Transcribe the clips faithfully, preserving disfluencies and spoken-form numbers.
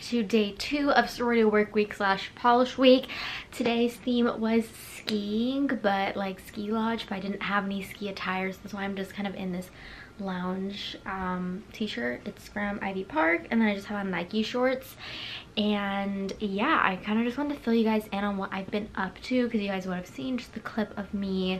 to day two of sorority work week slash polish week. Today's theme was skiing, but like ski lodge, but I didn't have any ski attires. That's why I'm just kind of in this lounge um, t-shirt. It's from Ivy Park, and then I just have on Nike shorts. And yeah, I kind of just wanted to fill you guys in on what I've been up to, because you guys would have seen just the clip of me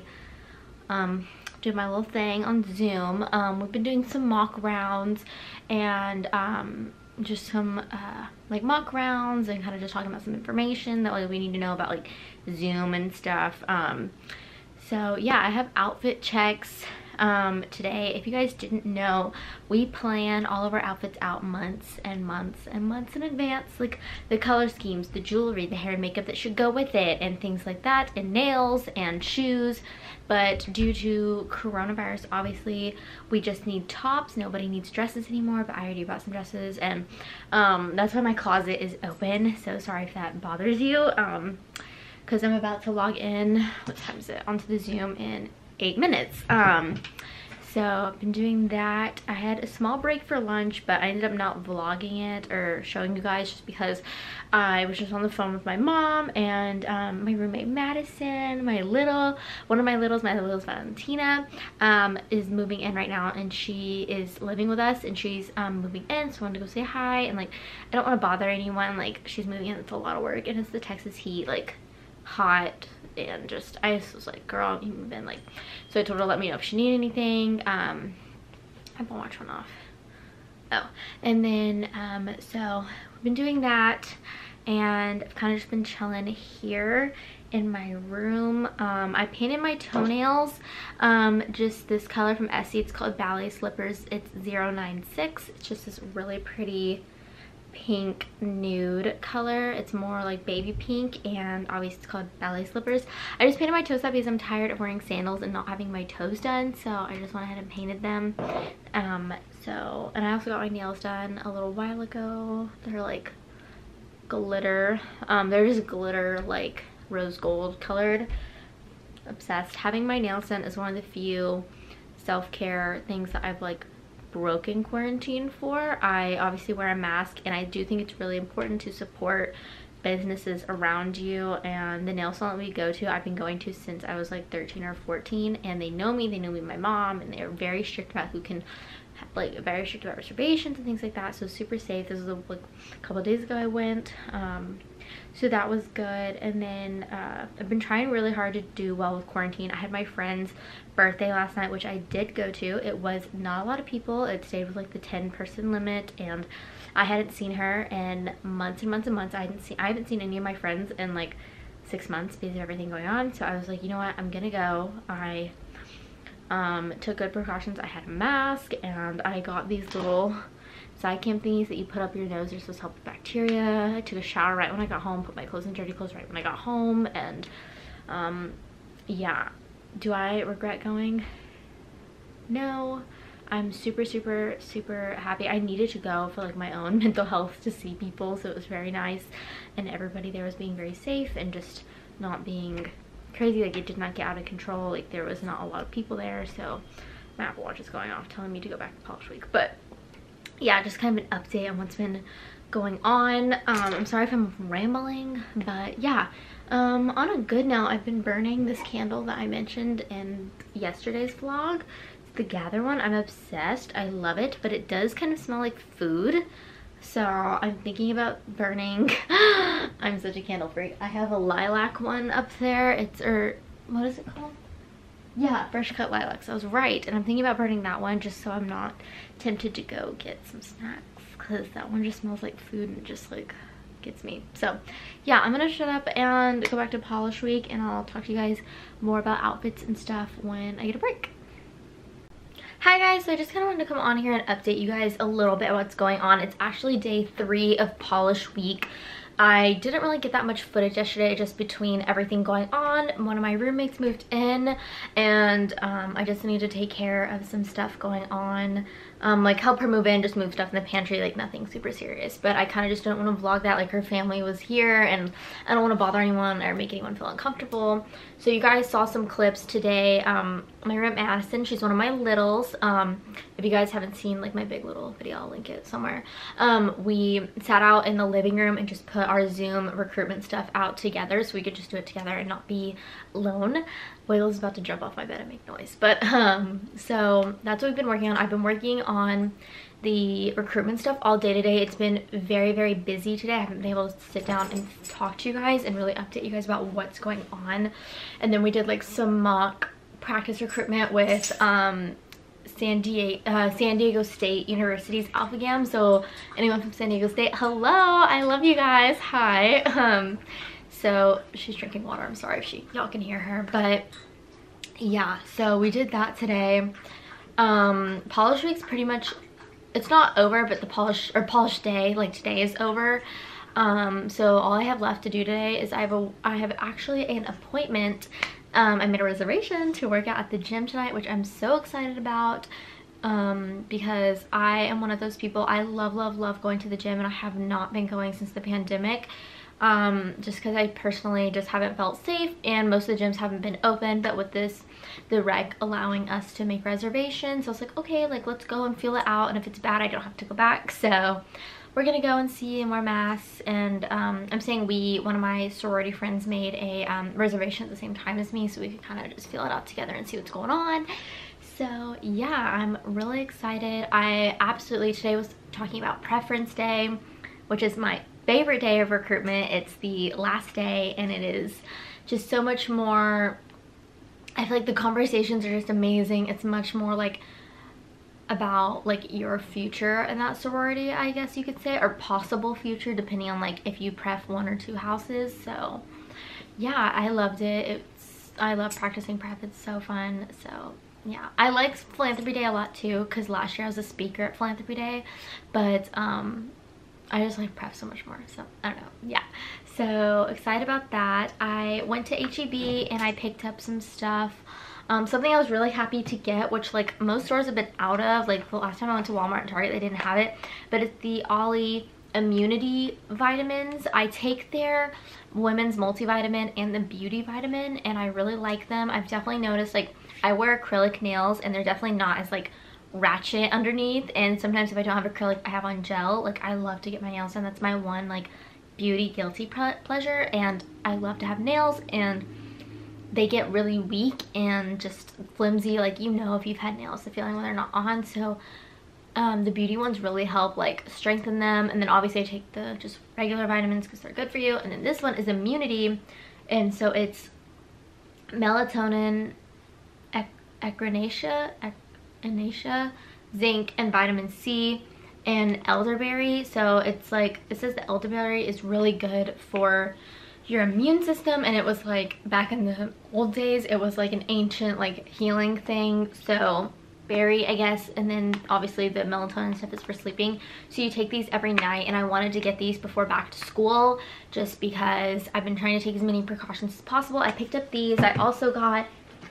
um, do my little thing on Zoom. Um, we've been doing some mock rounds and um, just some uh, like mock rounds and kind of just talking about some information that like we need to know about like Zoom and stuff. Um, so yeah, I have outfit checks um today. If you guys didn't know, we plan all of our outfits out months and months and months in advance, like the color schemes, the jewelry, the hair and makeup that should go with it, and things like that, and nails and shoes. But due to coronavirus, obviously we just need tops. Nobody needs dresses anymore, but I already bought some dresses, and um that's why my closet is open. So sorry if that bothers you, um because I'm about to log in, what time is it, onto the Zoom in eight minutes. Um so I've been doing that. I had a small break for lunch, but I ended up not vlogging it or showing you guys just because I was just on the phone with my mom and um, my roommate Madison, my little, one of my littles, my little's Valentina, um, is moving in right now, and she is living with us, and she's um, moving in, so I wanted to go say hi, and like I don't want to bother anyone, like she's moving in, it's a lot of work, and it's the Texas heat, like hot, and just I just was like, girl, you move in, like, so I told her to let me know if she needed anything. um I have my watch one off. Oh, and then um so we've been doing that, and I've kind of just been chilling here in my room. um I painted my toenails um just this color from Essie. It's called Ballet Slippers. It's zero nine six. It's just this really pretty pink nude color. It's more like baby pink, and obviously it's called Ballet Slippers. I just painted my toes up because I'm tired of wearing sandals and not having my toes done, so I just went ahead and painted them. Um so, and I also got my nails done a little while ago. They're like glitter, um they're just glitter, like rose gold colored. Obsessed. Having my nails done is one of the few self-care things that I've like broken quarantine for. I obviously wear a mask, and I do think it's really important to support businesses around you, and the nail salon that we go to, I've been going to since I was like thirteen or fourteen, and they know me, they know me, my mom, and they're very strict about who can, like very strict about reservations and things like that, so super safe. This was a, like a couple of days ago I went, um so that was good. And then uh, I've been trying really hard to do well with quarantine. I had my friend's birthday last night, which I did go to. It was not a lot of people. It stayed with like the ten person limit, and I hadn't seen her in months and months and months. I hadn't seen I haven't seen any of my friends in like six months because of everything going on. So I was like, you know what, I'm gonna go. I um took good precautions. I had a mask, and I got these little side cam thingies that you put up your nose. They're supposed to help with bacteria. I took a shower right when I got home, put my clothes in dirty clothes right when I got home, and um yeah. Do I regret going? No. I'm super super super happy. I needed to go for like my own mental health, to see people, so it was very nice, and everybody there was being very safe and just not being crazy. Like it did not get out of control. Like there was not a lot of people there, so my Apple Watch is going off telling me to go back to polish week. But yeah, just kind of an update on what's been going on. um I'm sorry if I'm rambling, but yeah. Um on a good note, I've been burning this candle that I mentioned in yesterday's vlog. It's the Gather one. I'm obsessed. I love it, but it does kind of smell like food, so I'm thinking about burning I'm such a candle freak. I have a lilac one up there. It's, or what is it called? Yeah, Fresh Cut Lilacs. I was right. And I'm thinking about burning that one just so I'm not tempted to go get some snacks, because that one just smells like food and just like gets me. So yeah, I'm gonna shut up and go back to polish week, and I'll talk to you guys more about outfits and stuff when I get a break. Hi guys, so I just kind of wanted to come on here and update you guys a little bit what's going on. It's actually day three of polish week. I didn't really get that much footage yesterday, just between everything going on. One of my roommates moved in, and um, I just need to take care of some stuff going on um, like help her move in, just move stuff in the pantry, like nothing super serious. But I kind of just didn't want to vlog that, like her family was here and I don't want to bother anyone or make anyone feel uncomfortable. So you guys saw some clips today. Um, my roommate Madison, she's one of my littles. Um, if you guys haven't seen like my big little video, I'll link it somewhere. Um, we sat out in the living room and just put our Zoom recruitment stuff out together so we could just do it together and not be alone. Wayl's about to jump off my bed and make noise. But um, so that's what we've been working on. I've been working on the recruitment stuff all day today. It's been very, very busy today. I haven't been able to sit down and talk to you guys and really update you guys about what's going on. And then we did like some mock practice recruitment with um, San Diego, uh, San Diego State University's Alphagam. So anyone from San Diego State, hello, I love you guys, hi. Um, so she's drinking water, I'm sorry if she y'all can hear her, but yeah, so we did that today. Um, polish week's pretty much, it's not over, but the polish or polish day, like today, is over. Um, so all I have left to do today is I have a I have actually an appointment. Um, I made a reservation to work out at the gym tonight, which I'm so excited about um, because I am one of those people. I love, love, love going to the gym, and I have not been going since the pandemic. Um, just because I personally just haven't felt safe, and most of the gyms haven't been open. But with this, the reg allowing us to make reservations, so I was like, okay, like let's go and feel it out, and if it's bad I don't have to go back. So we're gonna go and see and wear masks. And um, I'm saying we, one of my sorority friends made a um, reservation at the same time as me, so we could kind of just feel it out together and see what's going on. So yeah, I'm really excited. I absolutely, today was talking about preference day, which is my favorite day of recruitment. It's the last day, and it is just so much more, I feel like the conversations are just amazing. It's much more like about like your future in that sorority, I guess you could say, or possible future depending on like if you pref one or two houses. So yeah, I loved it. It's, I love practicing prep, it's so fun. So yeah, I like philanthropy day a lot too, because last year I was a speaker at philanthropy day, but um I just like prep so much more, so I don't know. Yeah, so excited about that. I went to H E B and I picked up some stuff. Um, something I was really happy to get, which like most stores have been out of. Like the last time I went to Walmart and Target, they didn't have it, but it's the Ollie immunity vitamins. I take their women's multivitamin and the beauty vitamin, and I really like them. I've definitely noticed, like I wear acrylic nails and they're definitely not as like ratchet underneath, and sometimes if I don't have acrylic I have on gel. Like I love to get my nails done. That's my one like beauty guilty pleasure, and I love to have nails, and they get really weak and just flimsy, like you know if you've had nails, the feeling when they're not on. So um, the beauty ones really help like strengthen them. And then obviously I take the just regular vitamins because they're good for you. And then this one is immunity, and so it's melatonin, ec echinacea, ec echinacea, zinc, and vitamin C, and elderberry. So it's like, it says the elderberry is really good for your immune system, and it was like back in the old days it was like an ancient like healing thing. So berry, I guess. And then obviously the melatonin stuff is for sleeping, so you take these every night. And I wanted to get these before back to school just because I've been trying to take as many precautions as possible. I picked up these. I also got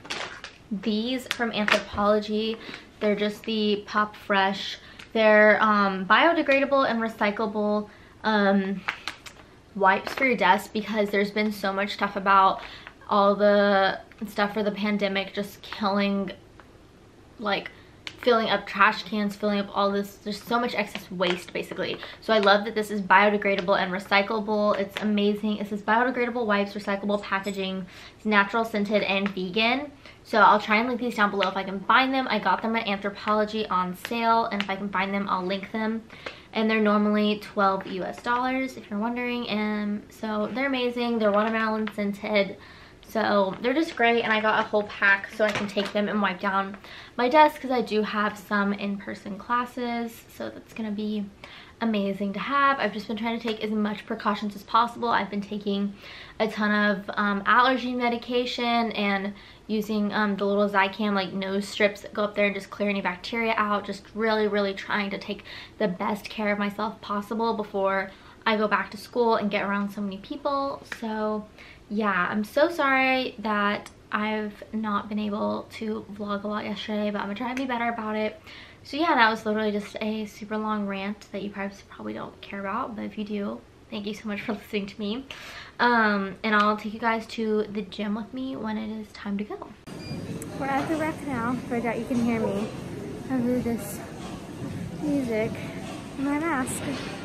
these from Anthropologie. They're just the Pop Fresh. They're um, biodegradable and recyclable um, wipes for your desk, because there's been so much stuff about all the stuff for the pandemic just killing, like filling up trash cans, filling up all this, there's so much excess waste basically. So I love that this is biodegradable and recyclable. It's amazing. It says biodegradable wipes, recyclable packaging, it's natural, scented, and vegan. So I'll try and link these down below if I can find them. I got them at Anthropologie on sale, and if I can find them I'll link them. And they're normally twelve U S dollars if you're wondering. And so they're amazing. They're watermelon scented. So they're just great, and I got a whole pack so I can take them and wipe down my desk, because I do have some in-person classes, so that's gonna be amazing to have. I've just been trying to take as much precautions as possible. I've been taking a ton of um, allergy medication and using um, the little Zicam like nose strips that go up there and just clear any bacteria out. Just really, really trying to take the best care of myself possible before I go back to school and get around so many people. So yeah, I'm so sorry that I've not been able to vlog a lot yesterday, but I'm gonna try to be better about it. So yeah, that was literally just a super long rant that you probably probably don't care about, but if you do, thank you so much for listening to me. Um, and I'll take you guys to the gym with me when it is time to go. We're at the rec now, but I doubt you can hear me over this music and my mask.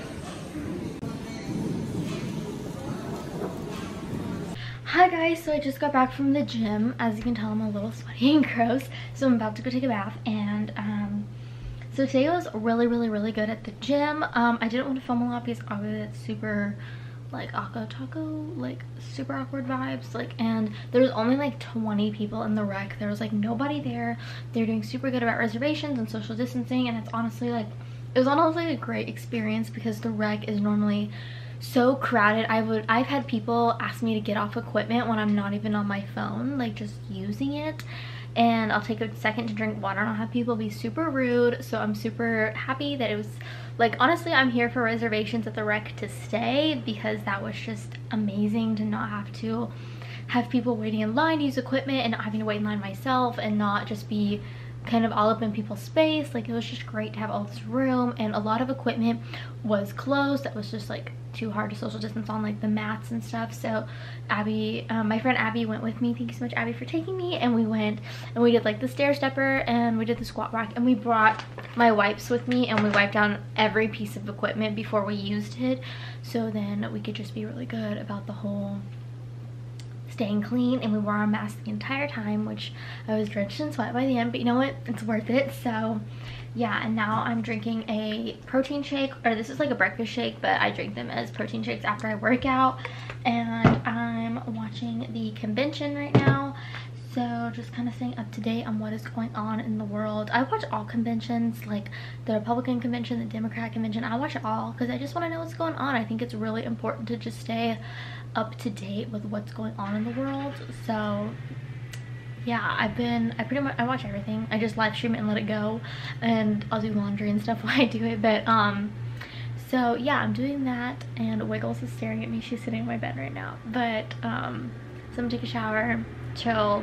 Hi guys, so I just got back from the gym. As you can tell, I'm a little sweaty and gross, so I'm about to go take a bath. And um, so today was really, really, really good at the gym. Um, I didn't want to film a lot because obviously it's super like Akko Taco, like super awkward vibes. Like, and there was only like twenty people in the rec. There was like nobody there. They're doing super good about reservations and social distancing, and it's honestly like, it was honestly a great experience because the rec is normally so crowded. I would I've had people ask me to get off equipment when I'm not even on my phone, like just using it, and I'll take a second to drink water and I'll have people be super rude. So I'm super happy that it was like, honestly, I'm here for reservations at the rec to stay because that was just amazing to not have to have people waiting in line to use equipment and not having to wait in line myself and not just be kind of all up in people's space. Like, it was just great to have all this room, and a lot of equipment was closed that was just like too hard to social distance on, like the mats and stuff. So Abby, um, my friend Abby went with me. Thank you so much, Abby, for taking me. And we went and we did like the stair stepper and we did the squat rack, and we brought my wipes with me and we wiped down every piece of equipment before we used it, so then we could just be really good about the whole staying clean. And we wore our mask the entire time, which I was drenched in sweat by the end, but you know what, it's worth it. So yeah, and now I'm drinking a protein shake, or this is like a breakfast shake, but I drink them as protein shakes after I work out. And I'm watching the convention right now, so just kind of staying up to date on what is going on in the world. I watch all conventions, like the Republican convention, the Democrat convention. I watch it all because I just want to know what's going on. I think it's really important to just stay up to date with what's going on in the world. So yeah, I've been, I pretty much, I watch everything. I just live stream it and let it go, and I'll do laundry and stuff while I do it. But um so yeah, I'm doing that, and Wiggles is staring at me. She's sitting in my bed right now. But um so I'm gonna take a shower, chill,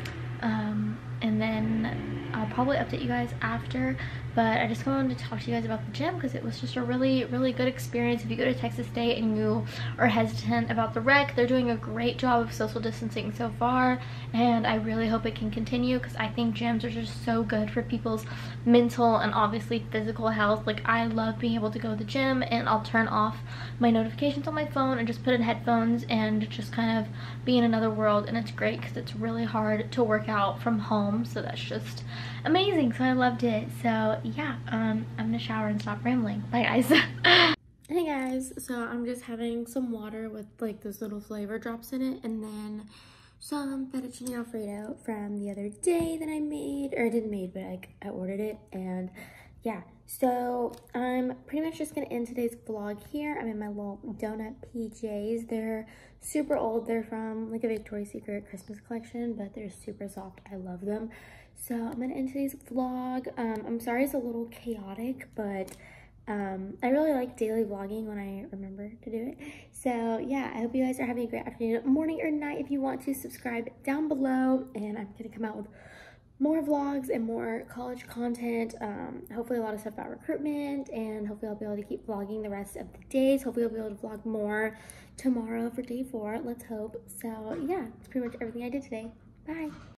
um and then I'll probably update you guys after. But I just wanted to talk to you guys about the gym because it was just a really, really good experience. If you go to Texas State and you are hesitant about the rec, they're doing a great job of social distancing so far, and I really hope it can continue because I think gyms are just so good for people's mental and obviously physical health. Like, I love being able to go to the gym and I'll turn off my notifications on my phone and just put in headphones and just kind of be in another world, and it's great because it's really hard to work out from home, so that's just amazing. So I loved it. So yeah, um I'm gonna shower and stop rambling. Bye guys. Hey guys, so I'm just having some water with like those little flavor drops in it, and then some fettuccine alfredo from the other day that I made, or I didn't make, but I, I ordered it. And yeah, so I'm pretty much just gonna end today's vlog here. I'm in my little donut P Js. They're super old. They're from like a Victoria's Secret Christmas collection, but they're super soft. I love them. So I'm gonna end today's vlog. Um, I'm sorry it's a little chaotic, but um, I really like daily vlogging when I remember to do it. So yeah, I hope you guys are having a great afternoon, morning, or night. If you want to, subscribe down below, and I'm gonna come out with more vlogs and more college content. Um, hopefully a lot of stuff about recruitment, and hopefully I'll be able to keep vlogging the rest of the days. Hopefully I'll be able to vlog more tomorrow for day four. Let's hope. So yeah, that's pretty much everything I did today. Bye.